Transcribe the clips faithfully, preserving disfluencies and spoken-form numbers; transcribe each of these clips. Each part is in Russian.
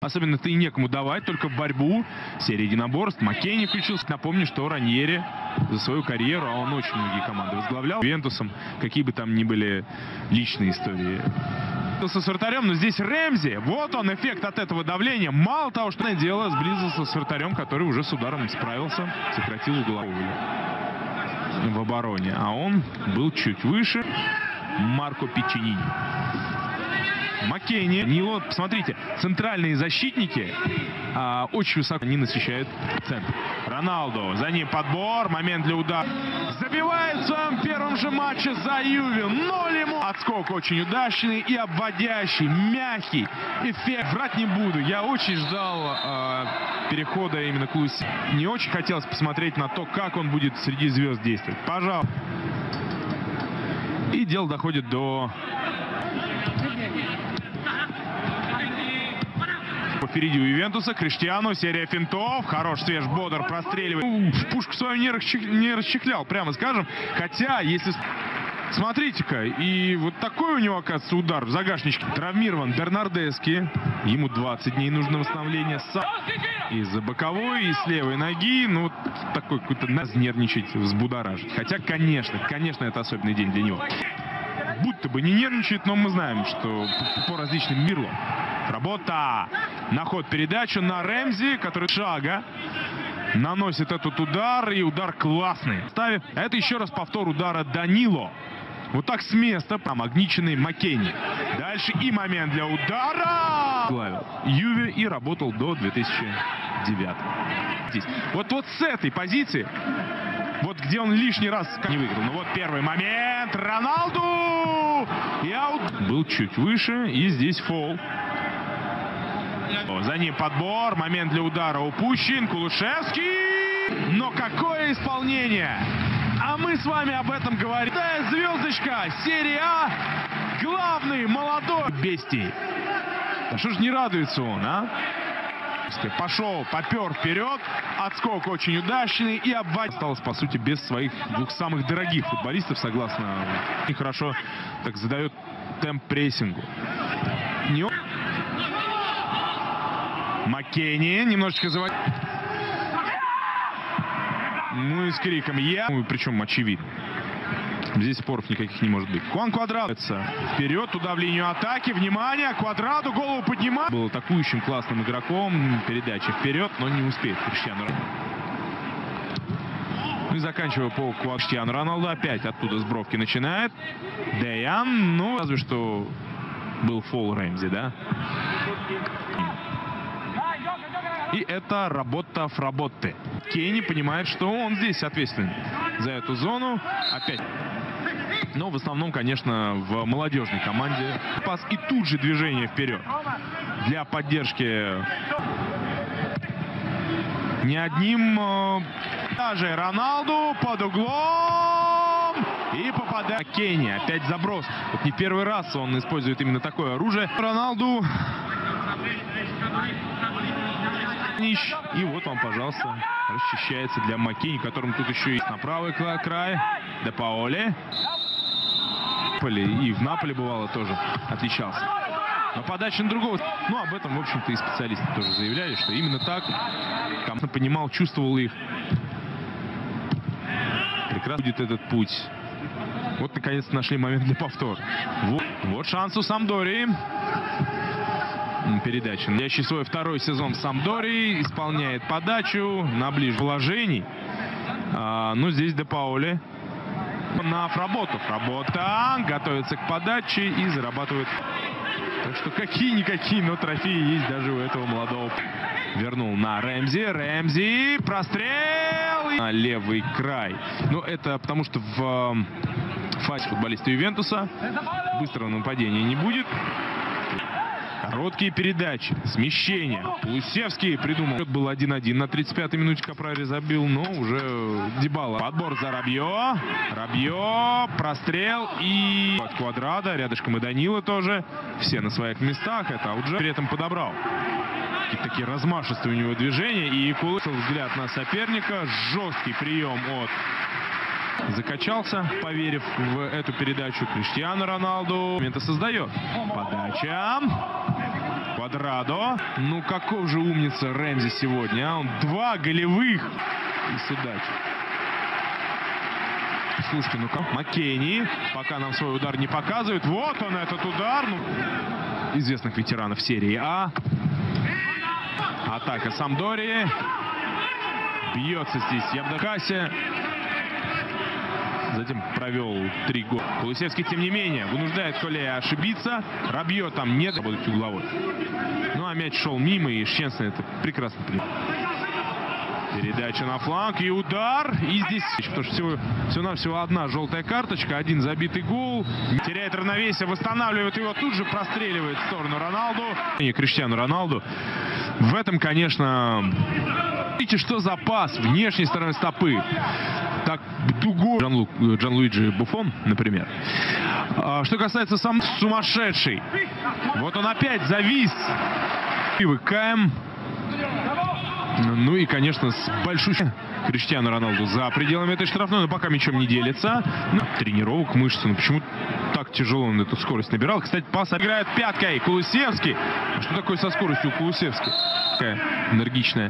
особенно-то и некому давать, только в борьбу. Серия единоборств. Маккейни включился. Напомню, что Раньери за свою карьеру, а он очень многие команды возглавлял, Ювентусом, какие бы там ни были личные истории с вратарем, но здесь Рэмзи. Вот он, эффект от этого давления. Мало того, что дело, сблизился с вратарем, который уже с ударом справился, сократил угловую в обороне. А он был чуть выше. Марко Пиччинини. Маккейни. Нило, посмотрите, центральные защитники а, очень высоко не насыщают центр. Роналду. За ним подбор. Момент для удара. Забивает в своем первом же матче за Юве. Ноль ему. Отскок очень удачный и обводящий, мягкий эффект. Врать не буду. Я очень ждал э, перехода именно к Луиси. Не очень хотелось посмотреть на то, как он будет среди звезд действовать. Пожалуйста. И дело доходит до... Впереди у Ювентуса. Криштиану. Серия финтов. Хорош, свеж, бодр, простреливает. Пушку свою не, расчех... не расчехлял, прямо скажем. Хотя, если... Смотрите-ка, и вот такой у него, оказывается, удар в загашничке. Травмирован Бернардески. Ему двадцать дней нужно восстановление. Из-за боковой и с левой ноги. Ну, такой какой-то нервничать, взбудоражить. Хотя, конечно, конечно, это особенный день для него. Будто бы не нервничает, но мы знаем, что по, по различным мирлам. Работа. На ход передачу на Рэмзи, который шага наносит этот удар. И удар классный. Ставит. А это еще раз повтор удара Данило. Вот так с места. Намагниченный Маккейни. Дальше и момент для удара. Главил Юве и работал до две тысячи девятого. Здесь. Вот, вот с этой позиции. Вот где он лишний раз не выиграл. Ну вот первый момент. Роналду. И аут. Был чуть выше. И здесь фол. За ним подбор. Момент для удара упущен. Кулушевский. Но какое исполнение! А мы с вами об этом говорим. Звездочка. Серия А. Главный молодой бестий. Да что ж не радуется он, а? Пошел, попер вперед. Отскок очень удачный. И обводит. Осталось, по сути, без своих двух самых дорогих футболистов, согласно. И хорошо так задает темп прессингу. Не... Маккейни немножечко заводит. Ну и с криком «Я». Ну, причем очевидно. Здесь споров никаких не может быть. Хуан Квадрадо. Вперед, туда в линию атаки. Внимание, Квадрадо голову поднимает. Был атакующим классным игроком. Передача вперед, но не успеет Криштиану. Ну и заканчивая по Криштиану Роналду. Опять оттуда с бровки начинает. Деян. Ну, разве что был фол Рэмзи, да? И это работа Фработте. Кейни понимает, что он здесь ответственен за эту зону. Опять. Но в основном, конечно, в молодежной команде. Пас и тут же движение вперед. Для поддержки не одним. Даже Роналду под углом. И попадает Кейни. Опять заброс. Вот не первый раз он использует именно такое оружие. Роналду. И вот вам, пожалуйста, расчищается для Маккейни, которым тут еще есть на правый край. Де Паоле. И в Наполе бывало тоже отличался. Но подача на другого. Ну, об этом, в общем-то, и специалисты тоже заявляли, что именно так. Команда понимал, чувствовал их. Прекрасно будет этот путь. Вот, наконец-то, нашли момент для повтора. Вот, вот шанс у Сампдории. Передача. Настоящий свой второй сезон в Сампдории. Исполняет подачу на ближе положений. А, ну, здесь Де Паоле. На Фработу. Фработа готовится к подаче и зарабатывает. Так что какие-никакие, но трофеи есть даже у этого молодого. Вернул на Рэмзи. Рэмзи. Прострел. На левый край. Ну, это потому что в фазе футболиста Ювентуса быстрого нападения не будет. Короткие передачи, смещение. Лусевский придумал. Был один-один на тридцать пятой минуте. Капрари забил, но уже Дибала. Подбор за Рабье. Рабье. Прострел. И от Квадрадо. Рядышком и Данило тоже. Все на своих местах. Это Ауджа при этом подобрал. И такие размашистые у него движения. И Кулысов взгляд на соперника. Жесткий прием от... Закачался, поверив в эту передачу. Криштиану Роналду. Момента создает. Подача. Квадрадо. Ну каков же умница Рэмзи сегодня, а? Он два голевых. И с удачей. Слушайте, ну как Маккенни. Пока нам свой удар не показывает. Вот он, этот удар. Ну, известных ветеранов серии А. Атака Самдории. Бьется здесь Явдокасе. Затем провел три года. Кулусевский, тем не менее, вынуждает Колея ошибиться. Рабье там нет, будет угловой. Ну а мяч шел мимо, и Щенсен это прекрасно понимает. Передача на фланг и удар. И здесь, потому что всего, всего-навсего одна желтая карточка, один забитый гол. Теряет равновесие, восстанавливает его, тут же простреливает в сторону Роналду. И Криштиану Роналду. В этом, конечно, видите, что за пас внешней стороны стопы. Так, дугу Джанлу, Джанлуиджи Буффон, например. А, что касается сам сумасшедший. Вот он опять завис. Привыкаем. Ну и, конечно, с большой Криштиану Роналду за пределами этой штрафной, но пока мячом не делится. Ну, тренировок мышцы. Ну почему так тяжело он эту скорость набирал? Кстати, пас играет пяткой. Кулусевский. Что такое со скоростью у Кулусевски? Такая энергичная.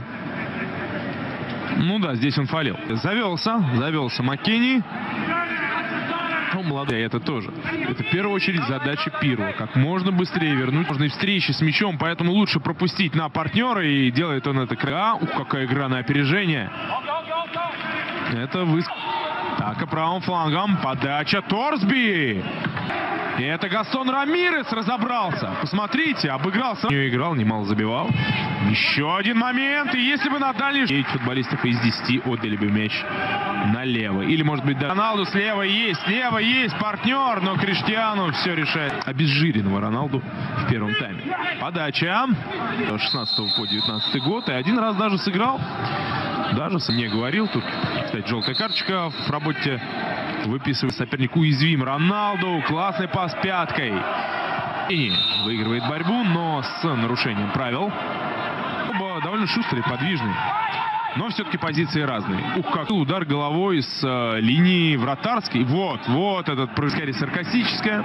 Ну да, здесь он фалил. Завелся. Завелся Маккенни. Ну, молодые, это тоже. Это в первую очередь задача Пирло. Как можно быстрее вернуть нужные встречи с мячом. Поэтому лучше пропустить на партнера. И делает он это. А, ух, какая игра на опережение. Это вы... Так, и правым флангом. Подача Торсби. И это Гастон Рамирес разобрался. Посмотрите, обыгрался. Не играл, немало забивал. Еще один момент. И если бы на дальний... девять футболистов из десяти отдали бы мяч налево. Или, может быть, да... Роналду слева есть. Слева есть партнер. Но Криштиану все решает. Обезжиренного Роналду в первом тайме. Подача. С шестнадцатого по девятнадцатый год. И один раз даже сыграл. Даже не говорил. Тут, кстати, желтая карточка в работе. Выписывает соперник уязвим. Роналду. Классный пас пяткой. И выигрывает борьбу, но с нарушением правил. Оба довольно шустрые, подвижные. Но все-таки позиции разные. Ух, как удар головой с э, линии вратарской. Вот, вот этот прыжкарь саркастическая.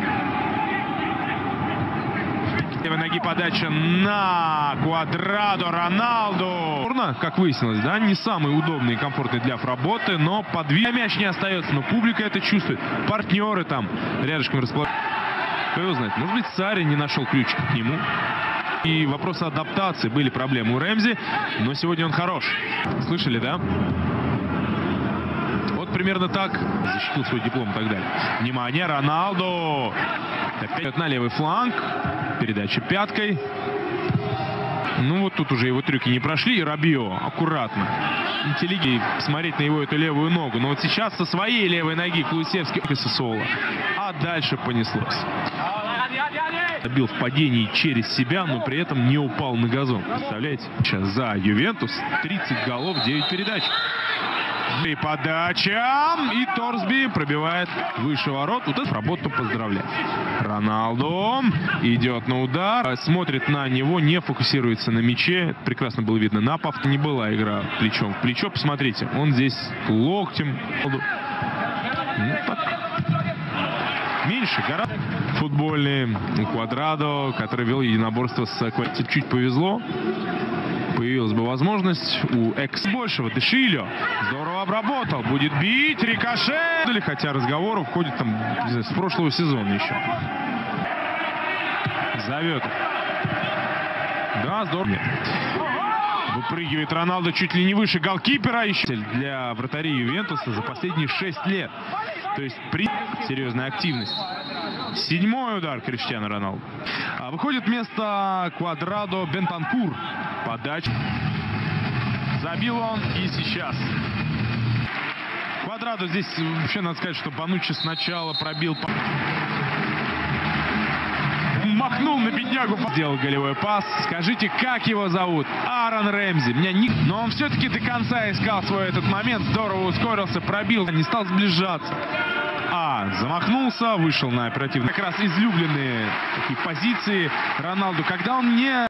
Левой ноги подача на Квадрадо Роналду. Как выяснилось, да, не самый удобный и комфортный для работы, но подвиг мяч не остается, но публика это чувствует. Партнеры там рядышком расположены. Кто его знает, может быть, Сарри не нашел ключик к нему. И вопросы адаптации, были проблемы у Рэмзи, но сегодня он хорош. Слышали, да? Вот примерно так защитил свой диплом и так далее. Внимание, Роналду. Опять на левый фланг. Передача пяткой. Ну вот тут уже его трюки не прошли. И Рабье аккуратно. Интеллигентно смотреть на его эту левую ногу. Но вот сейчас со своей левой ноги Кулусевский Сосоло. А дальше понеслось. Бил в падении через себя, но при этом не упал на газон. Представляете? Сейчас за Ювентус тридцать голов, девять передач. И подача. И Торсби пробивает выше ворот. Вот эту работу поздравляю. Роналду идет на удар. Смотрит на него, не фокусируется на мяче. Прекрасно было видно. На повторе не была игра плечом в плечо. Посмотрите, он здесь локтем. Ну, так. Меньше гораздо. Футбольный Квадрадо, который вел единоборство с Квадрадо. Чуть повезло. Появилась бы возможность у экс большего. Дешильо здорово обработал. Будет бить. Рикошет. Хотя разговор уходит там знаю, с прошлого сезона еще. Зовет. Да, здорово. Выпрыгивает Роналдо чуть ли не выше голкипера. Еще для вратарей Ювентуса за последние шесть лет. То есть при серьезной активности. Седьмой удар Криштиану Роналду. А выходит вместо Квадрадо Бентанкур. Подача. Забил он и сейчас. Квадрадо здесь вообще надо сказать, что Бонуччи сначала пробил. Махнул на беднягу. Сделал голевой пас. Скажите, как его зовут? Аарон Рэмзи. Меня не... Но он все-таки до конца искал свой этот момент. Здорово ускорился, пробил. Не стал сближаться. А, замахнулся, вышел на оперативно. Как раз излюбленные такие позиции Роналду, когда он не...